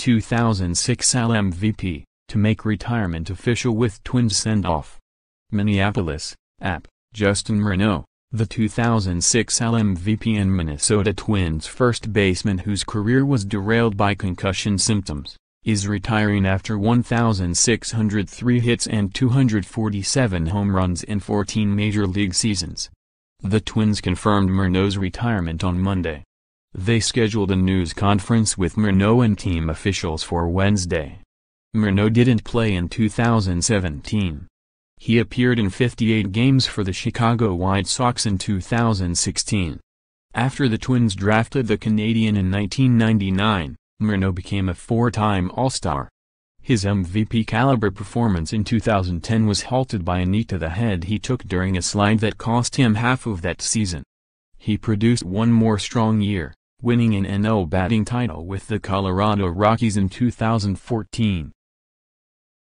2006 AL MVP, to make retirement official with Twins send-off. Minneapolis, App. Justin Morneau, the 2006 AL MVP and Minnesota Twins first baseman whose career was derailed by concussion symptoms, is retiring after 1,603 hits and 247 home runs in 14 Major League seasons. The Twins confirmed Morneau's retirement on Monday. They scheduled a news conference with Morneau and team officials for Wednesday. Morneau didn't play in 2017. He appeared in 58 games for the Chicago White Sox in 2016. After the Twins drafted the Canadian in 1999, Morneau became a four-time All-Star. His MVP-caliber performance in 2010 was halted by a knee to the head he took during a slide that cost him half of that season. He produced one more strong year, winning an NL batting title with the Colorado Rockies in 2014.